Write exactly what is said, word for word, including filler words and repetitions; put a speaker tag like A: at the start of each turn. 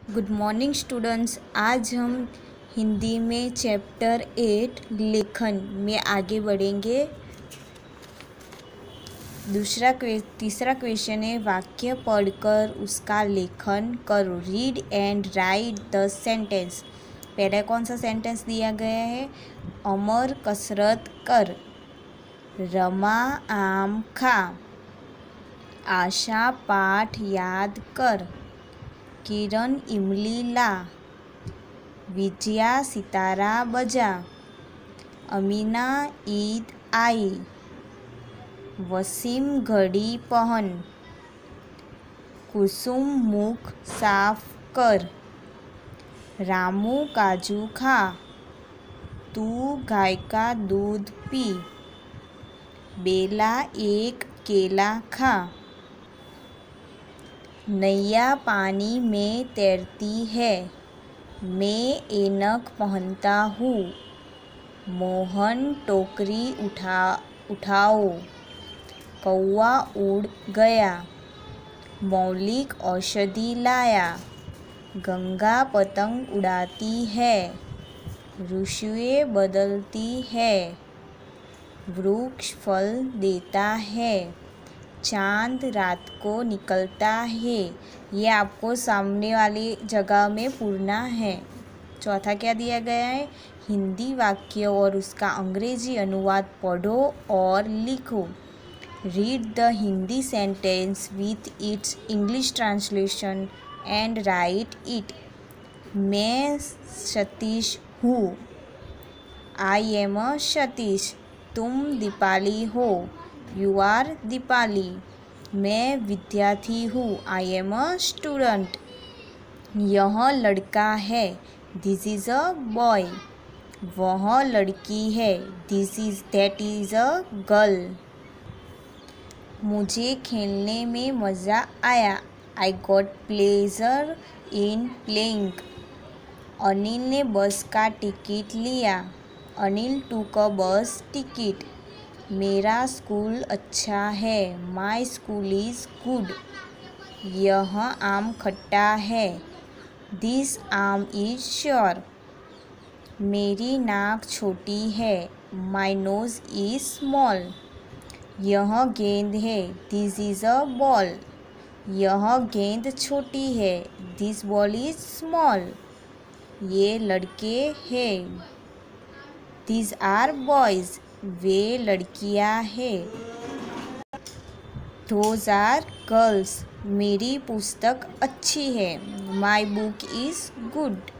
A: Good morning students. आज हम हिंदी में चैप्टर एट लेखन में आगे बढ़ेंगे। दूसरा तीसरा क्वेश्चन है, वाक्य पढ़कर उसका लेखन करो। Read and write the sentence. पहला कौन सा सेंटेंस दिया गया है? अमर कसरत कर, रमा आम खा, आशा पाठ याद कर, किरण इमली ला, विजया सितारा बजा, अमीना ईद आई, वसीम घड़ी पहन, कुसुम मुख साफ कर, रामू काजू खा, तू गाय का दूध पी, बेला एक केला खा, नैया पानी में तैरती है, मैं ऐनक पहनता हूँ, मोहन टोकरी उठा उठाओ, कौवा उड़ गया, मौलिक औषधि लाया, गंगा पतंग उड़ाती है, ऋतुएं बदलती है, वृक्ष फल देता है, चांद रात को निकलता है। ये आपको सामने वाली जगह में पूरना है। चौथा क्या दिया गया है? हिंदी वाक्य और उसका अंग्रेजी अनुवाद पढ़ो और लिखो। Read the Hindi sentence with its English translation and write it. मैं सतीश हूँ। I am a Satish. तुम दीपाली हो। You are Deepali. मैं विद्यार्थी हूँ। I am a student. यह लड़का है। This is a boy. वह लड़की है। This is that is a girl. मुझे खेलने में मज़ा आया। I got pleasure in playing. Anil ने बस का टिकट लिया। अनिल टूक अ बस टिकट। मेरा स्कूल अच्छा है। My school is good. यह आम खट्टा है। दिस आम इज़ श्योर। मेरी नाक छोटी है। My nose is small. यह गेंद है। This is a ball. यह गेंद छोटी है। This ball is small. ये लड़के हैं। These are boys. वे लड़कियां हैं। Those are girls. मेरी पुस्तक अच्छी है। My book is good.